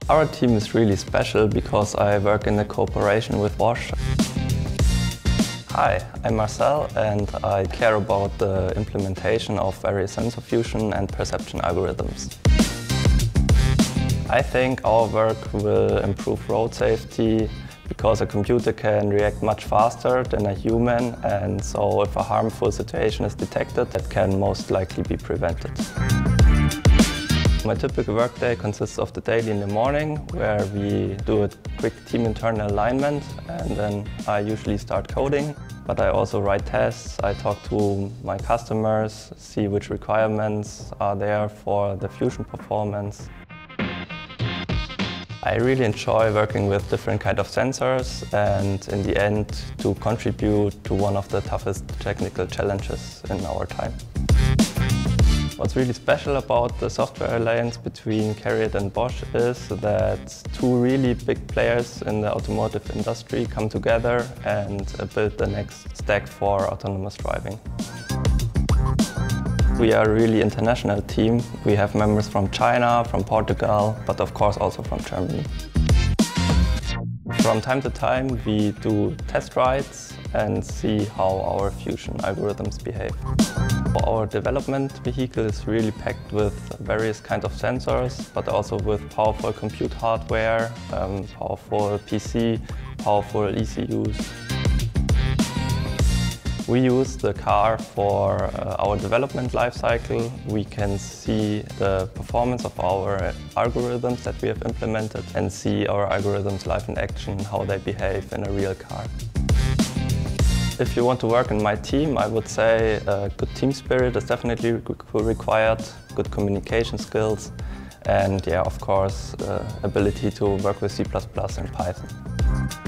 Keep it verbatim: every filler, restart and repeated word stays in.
Our team is really special because I work in a cooperation with Bosch. Hi, I'm Marcel and I care about the implementation of various sensor fusion and perception algorithms. I think our work will improve road safety because a computer can react much faster than a human, and so if a harmful situation is detected, it can most likely be prevented. My typical workday consists of the daily in the morning, where we do a quick team internal alignment, and then I usually start coding. But I also write tests, I talk to my customers, see which requirements are there for the fusion performance. I really enjoy working with different kinds of sensors and in the end to contribute to one of the toughest technical challenges in our time. What's really special about the software alliance between CARIAD and Bosch is that two really big players in the automotive industry come together and build the next stack for autonomous driving. We are a really international team. We have members from China, from Portugal, but of course also from Germany. From time to time we do test rides and see how our fusion algorithms behave. Our development vehicle is really packed with various kinds of sensors, but also with powerful compute hardware, um, powerful P C, powerful E C Us. We use the car for uh, our development lifecycle. We can see the performance of our algorithms that we have implemented and see our algorithms live in action, how they behave in a real car. If you want to work in my team, I would say uh, good team spirit is definitely required, good communication skills, and yeah, of course, uh, ability to work with C plus plus and Python.